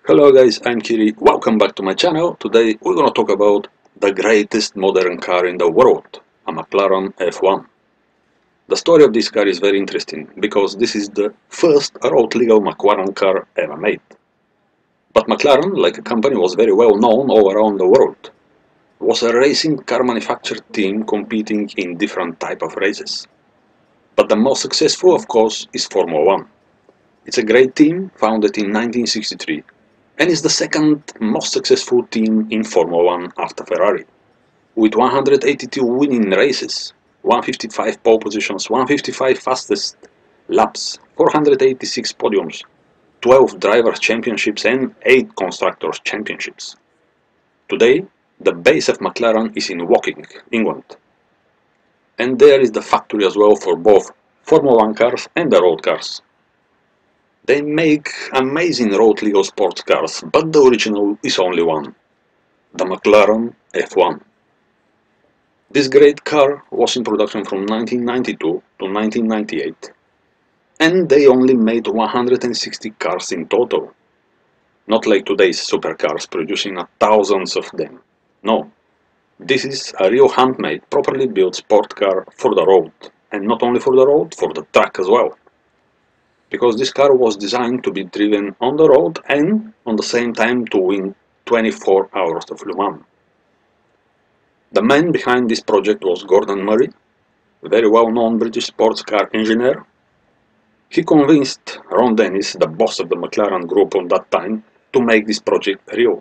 Hello guys, I'm Kiri. Welcome back to my channel. Today we're gonna talk about the greatest modern car in the world, a McLaren F1. The story of this car is very interesting because this is the first road legal McLaren car ever made. But McLaren, like a company, was very well known all around the world. It was a racing car manufacturer team competing in different type of races. But the most successful, of course, is Formula 1. It's a great team founded in 1963 and is the second most successful team in Formula 1 after Ferrari, with 182 winning races, 155 pole positions, 155 fastest laps, 486 podiums, 12 drivers' championships and 8 constructors' championships. Today, the base of McLaren is in Woking, England, and there is the factory as well for both Formula 1 cars and the road cars. They make amazing road legal sports cars, but the original is only one, the McLaren F1. This great car was in production from 1992 to 1998, and they only made 160 cars in total. Not like today's supercars producing thousands of them. No, this is a real handmade, properly built sport car for the road, and not only for the road, for the track as well. Because this car was designed to be driven on the road and on the same time to win 24 hours of Le Mans. The man behind this project was Gordon Murray, a very well-known British sports car engineer. He convinced Ron Dennis, the boss of the McLaren group on that time, to make this project real.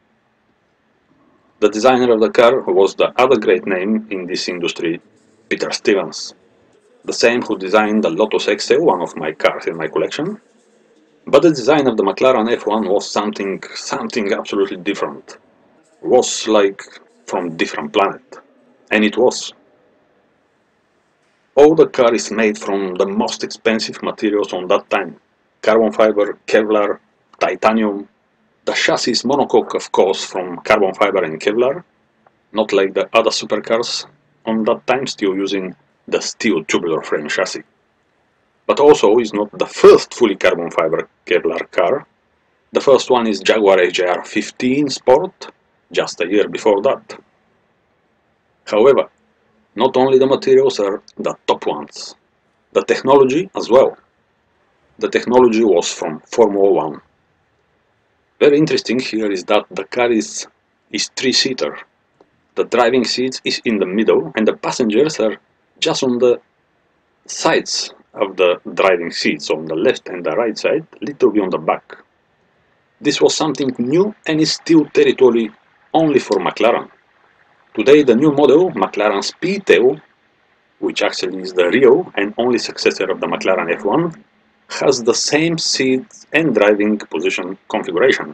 The designer of the car was the other great name in this industry, Peter Stevens, the same who designed the Lotus XL, one of my cars in my collection. But the design of the McLaren F1 was something absolutely different. It was like from different planet. And it was. All the car is made from the most expensive materials on that time. Carbon fiber, Kevlar, titanium. The chassis is monocoque, of course, from carbon fiber and Kevlar. Not like the other supercars on that time, still using the steel tubular frame chassis. But also is not the first fully carbon fiber Kevlar car. The first one is Jaguar XJR 15 Sport, just a year before that. However, not only the materials are the top ones, the technology as well. The technology was from Formula 1. Very interesting here is that the car is three-seater. The driving seat is in the middle and the passengers are just on the sides of the driving seats, on the left and the right side, little bit on the back. This was something new and is still territory only for McLaren. Today the new model, McLaren Speedtail, which actually is the real and only successor of the McLaren F1, has the same seat and driving position configuration.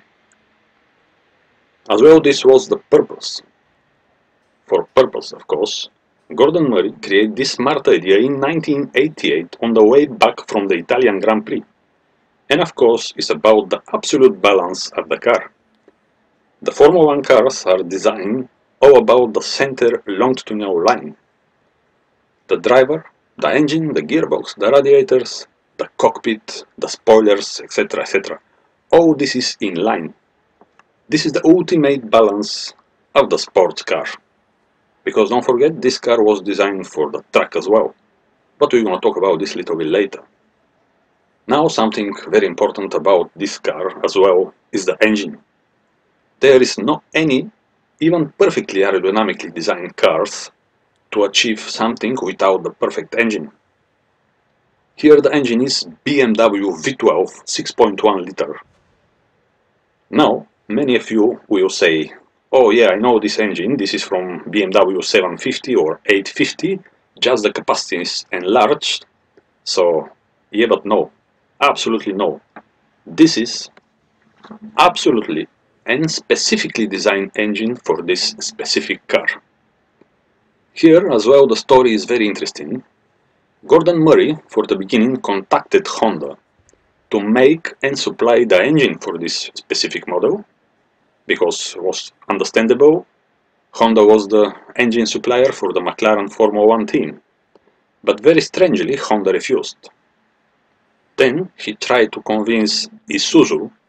As well, this was the purpose. For purpose, of course, Gordon Murray created this smart idea in 1988 on the way back from the Italian Grand Prix. And of course, it's about the absolute balance of the car. The Formula 1 cars are designed all about the center longitudinal line. The driver, the engine, the gearbox, the radiators, the cockpit, the spoilers, etc., etc. All this is in line. This is the ultimate balance of the sports car. Because don't forget, this car was designed for the track as well. But we're going to talk about this a little bit later. Now something very important about this car as well is the engine. There is not any, even perfectly aerodynamically designed cars to achieve something without the perfect engine. Here the engine is BMW V12 6.1 liter. Now, many of you will say, oh yeah, I know this engine, this is from BMW 750 or 850, just the capacity is enlarged. So, yeah, but no, absolutely no. This is absolutely and specifically designed engine for this specific car. Here as well the story is very interesting. Gordon Murray, for the beginning, contacted Honda to make and supply the engine for this specific model, because it was understandable, Honda was the engine supplier for the McLaren Formula 1 team. But very strangely, Honda refused. Then he tried to convince Isuzu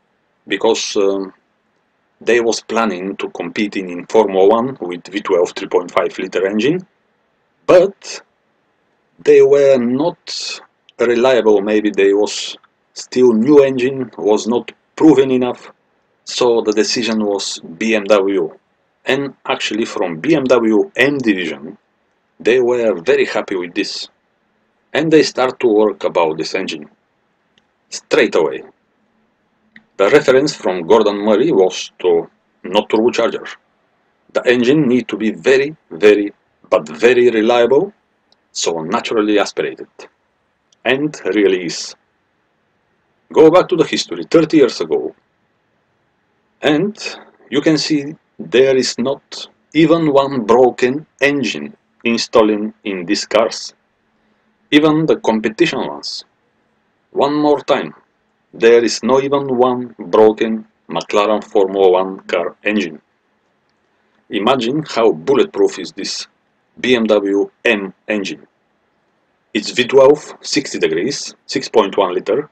because they was planning to compete in Formula 1 with V12 3.5 liter engine, but they were not reliable. Maybe they was still new engine, was not proven enough, so the decision was BMW. And actually from BMW M division, they were very happy with this, and they start to work about this engine straight away. The reference from Gordon Murray was to not turbocharger. The engine need to be very, but very reliable, so naturally aspirated. And really is. Go back to the history 30 years ago, and you can see there is not even one broken engine installing in these cars, even the competition ones. One more time, there is not even one broken McLaren Formula 1 car engine. Imagine how bulletproof is this BMW M engine. It's V12, 60 degrees, 6.1 liter,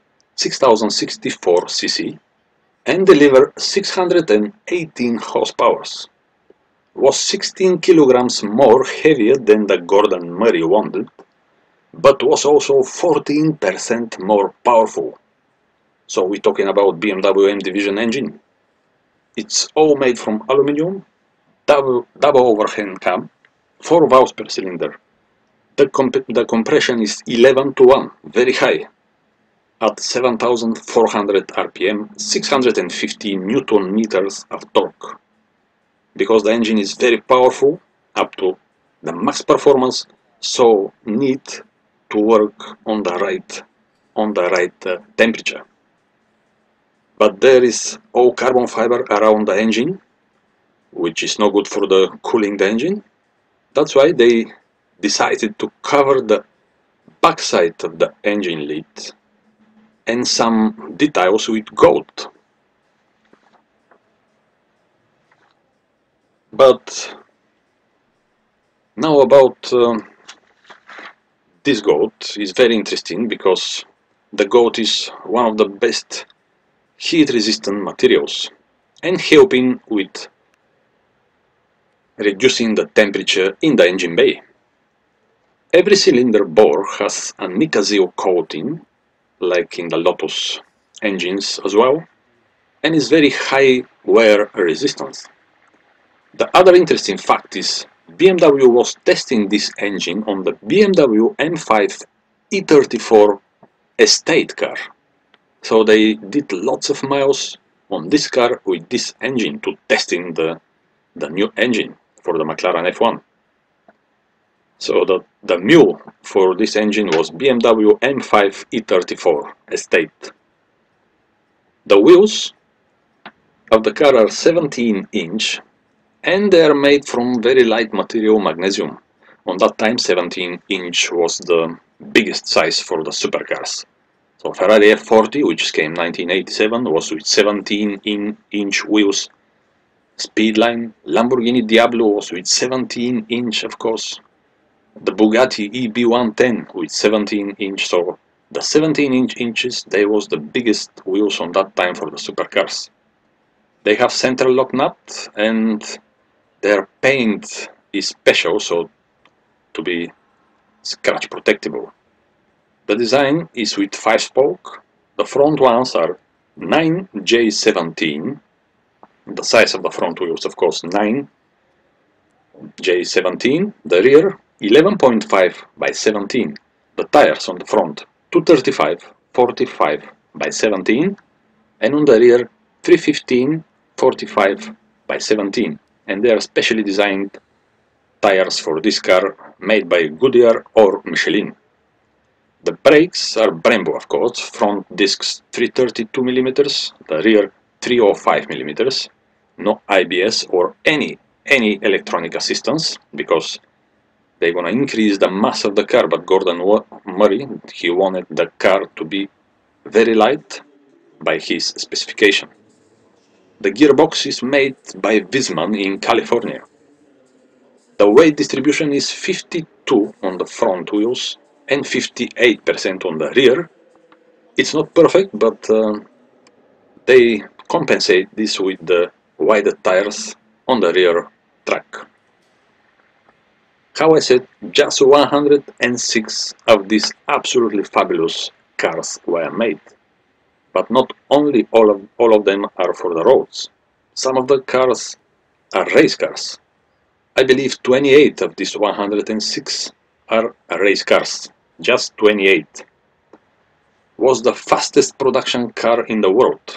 6064 cc, and deliver 618 horsepower. Was 16 kilograms more heavier than the Gordon Murray wanted, but was also 14% more powerful. So we're talking about BMW M division engine. It's all made from aluminium, double overhand cam, 4 valves per cylinder. The compression is 11 to 1, very high. At 7,400 RPM, 650 Newton meters of torque. Because the engine is very powerful, up to the max performance, so need to work on the right temperature. But there is all carbon fiber around the engine, which is not good for the cooling the engine. That's why they decided to cover the backside of the engine lid and some details with gold. But now about this gold is very interesting because the gold is one of the best heat-resistant materials and helping with reducing the temperature in the engine bay. Every cylinder bore has a nickel coating, like in the Lotus engines as well, and is very high wear resistance. The other interesting fact is BMW was testing this engine on the BMW M5 E34 estate car. So they did lots of miles on this car with this engine to testing the new engine for the McLaren F1. So the mule for this engine was BMW M5 E34 estate. The wheels of the car are 17-inch and they are made from very light material, magnesium. On that time 17-inch was the biggest size for the supercars. So Ferrari F40, which came 1987, was with 17-inch wheels. Speedline, Lamborghini Diablo was with 17-inch, of course. The Bugatti EB110 with 17-inch. So the 17 inches, they was the biggest wheels on that time for the supercars. They have central lock nut and their paint is special, so to be scratch protectable. The design is with 5-spoke. The front ones are 9J17. The size of the front wheels, of course, 9J17. The rear 11.5 by 17. The tires on the front 235 45 by 17, and on the rear 315 45 by 17. And they are specially designed tires for this car, made by Goodyear or Michelin. The brakes are Brembo, of course, front discs 332mm, the rear 305mm, no ABS or any electronic assistance, because they're gonna increase the mass of the car, but Gordon Murray, he wanted the car to be very light by his specification. The gearbox is made by Wiesmann in California. The weight distribution is 52 on the front wheels and 58% on the rear. It's not perfect, but they compensate this with the wider tires on the rear track. How I said, just 106 of these absolutely fabulous cars were made. But not only all of them are for the roads. Some of the cars are race cars. I believe 28 of these 106 are race cars. Just 28. Was the fastest production car in the world.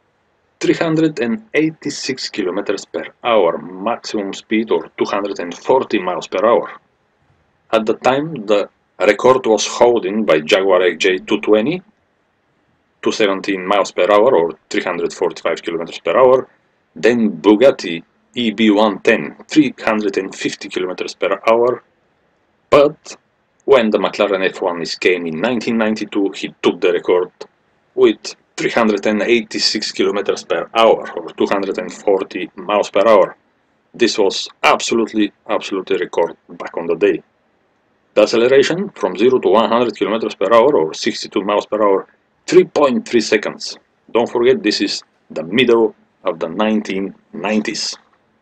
386 kilometers per hour maximum speed, or 240 miles per hour. At the time, the record was held by Jaguar XJ220, 217 miles per hour or 345 kilometers per hour, then Bugatti EB110, 350 kilometers per hour, but when the McLaren F1 came in 1992, he took the record with 386 kilometers per hour or 240 miles per hour. This was absolutely record back on the day. The acceleration from 0 to 100 kilometers per hour or 62 miles per hour, 3.3 seconds. Don't forget, this is the middle of the 1990s.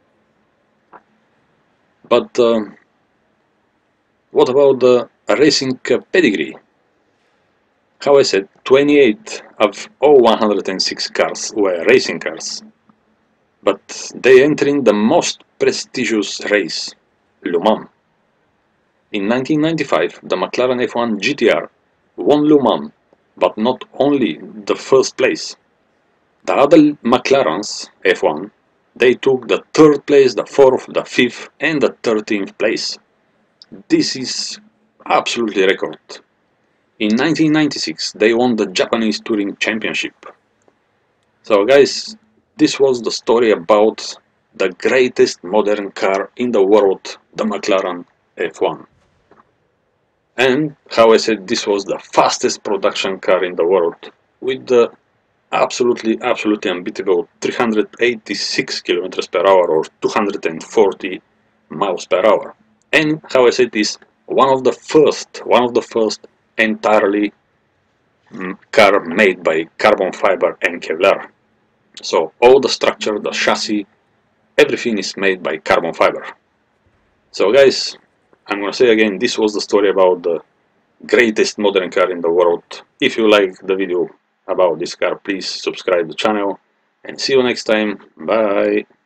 But what about the racing pedigree? How I said, 28 of all 106 cars were racing cars, but they entered the most prestigious race, Le Mans. In 1995, the McLaren F1 GTR won Le Mans, but not only the first place. The other McLarens F1, they took the third place, the fourth, the fifth, and the 13th place. This is absolutely record. In 1996, they won the Japanese Touring Championship. So guys, this was the story about the greatest modern car in the world, the McLaren F1. And how I said, this was the fastest production car in the world, with the absolutely unbeatable 386 kilometers per hour or 240 miles per hour. And how I said, is one of the first entirely car made by carbon fiber and Kevlar. So all the structure, the chassis, everything is made by carbon fiber. So guys, I'm gonna say again, this was the story about the greatest modern car in the world. If you like the video about this car, please subscribe to the channel and see you next time. Bye.